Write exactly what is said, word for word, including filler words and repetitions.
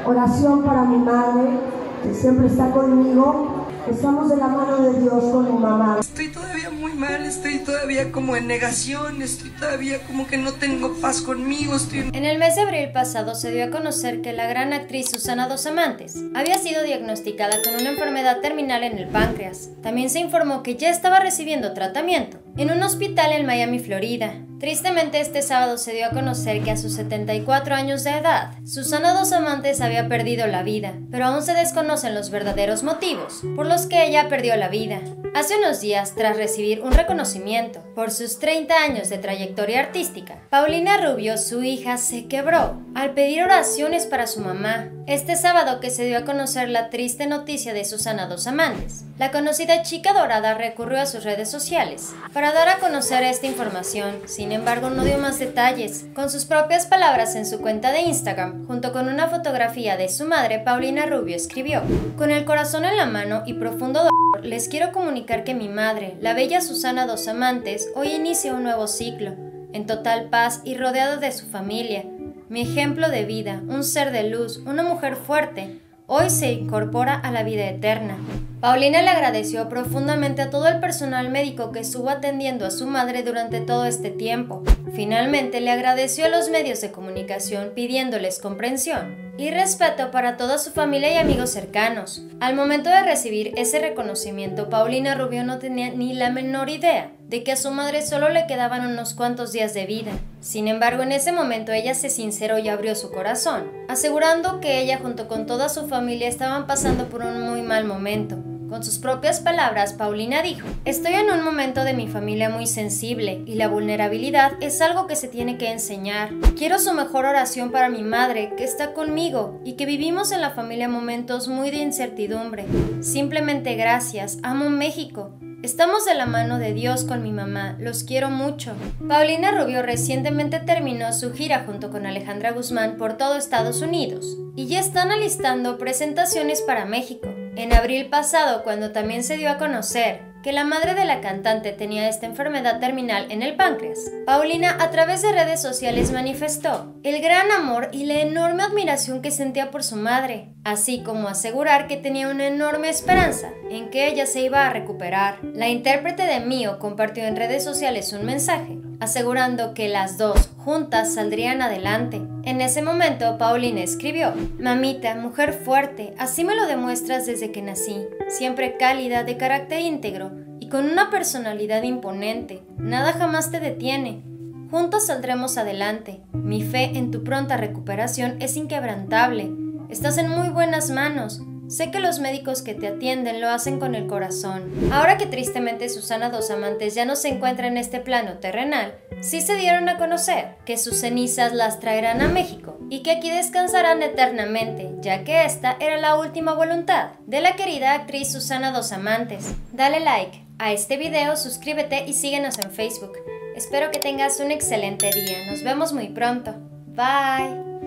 Oración para mi madre, que siempre está conmigo. Estamos de la mano de Dios con mi mamá. Estoy todavía muy mal, estoy todavía como en negación, estoy todavía como que no tengo paz conmigo. Estoy... En el mes de abril pasado se dio a conocer que la gran actriz Susana Dos Amantes había sido diagnosticada con una enfermedad terminal en el páncreas. También se informó que ya estaba recibiendo tratamiento en un hospital en Miami, Florida. Tristemente, este sábado se dio a conocer que a sus setenta y cuatro años de edad, Susana Dos Amantes había perdido la vida, pero aún se desconocen los verdaderos motivos por los que ella perdió la vida. Hace unos días, tras recibir un reconocimiento por sus treinta años de trayectoria artística, Paulina Rubio, su hija, se quebró al pedir oraciones para su mamá. Este sábado que se dio a conocer la triste noticia de Susana Dos Amantes, la conocida chica dorada recurrió a sus redes sociales para dar a conocer esta información. Sin embargo, no dio más detalles. Con sus propias palabras en su cuenta de Instagram, junto con una fotografía de su madre, Paulina Rubio escribió: "Con el corazón en la mano y profundo dolor, les quiero comunicar que mi madre, la bella Susana Dos Amantes, hoy inicia un nuevo ciclo, en total paz y rodeada de su familia. Mi ejemplo de vida, un ser de luz, una mujer fuerte, hoy se incorpora a la vida eterna". Paulina le agradeció profundamente a todo el personal médico que estuvo atendiendo a su madre durante todo este tiempo. Finalmente le agradeció a los medios de comunicación pidiéndoles comprensión y respeto para toda su familia y amigos cercanos. Al momento de recibir ese reconocimiento, Paulina Rubio no tenía ni la menor idea de que a su madre solo le quedaban unos cuantos días de vida. Sin embargo, en ese momento ella se sinceró y abrió su corazón, asegurando que ella junto con toda su familia estaban pasando por un muy mal momento. Con sus propias palabras, Paulina dijo: "Estoy en un momento de mi familia muy sensible y la vulnerabilidad es algo que se tiene que enseñar. Quiero su mejor oración para mi madre, que está conmigo y que vivimos en la familia momentos muy de incertidumbre. Simplemente gracias, amo México. Estamos de la mano de Dios con mi mamá, los quiero mucho". Paulina Rubio recientemente terminó su gira junto con Alejandra Guzmán por todo Estados Unidos y ya están alistando presentaciones para México. En abril pasado, cuando también se dio a conocer que la madre de la cantante tenía esta enfermedad terminal en el páncreas, Paulina a través de redes sociales manifestó el gran amor y la enorme admiración que sentía por su madre, así como asegurar que tenía una enorme esperanza en que ella se iba a recuperar. La intérprete de Mío compartió en redes sociales un mensaje asegurando que las dos juntas saldrían adelante. En ese momento, Paulina escribió: "Mamita, mujer fuerte, así me lo demuestras desde que nací, siempre cálida, de carácter íntegro y con una personalidad imponente. Nada jamás te detiene. Juntos saldremos adelante. Mi fe en tu pronta recuperación es inquebrantable. Estás en muy buenas manos. Sé que los médicos que te atienden lo hacen con el corazón". Ahora que tristemente Susana Dos Amantes ya no se encuentra en este plano terrenal, sí se dieron a conocer que sus cenizas las traerán a México y que aquí descansarán eternamente, ya que esta era la última voluntad de la querida actriz Susana Dos Amantes. Dale like a este video, suscríbete y síguenos en Facebook. Espero que tengas un excelente día. Nos vemos muy pronto. Bye.